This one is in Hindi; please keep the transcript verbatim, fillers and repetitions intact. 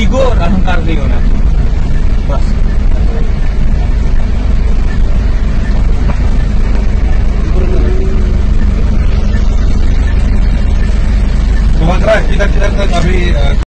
ईगो और अहंकार नहीं होना चाहिए बस। तो किधर किधर तक अभी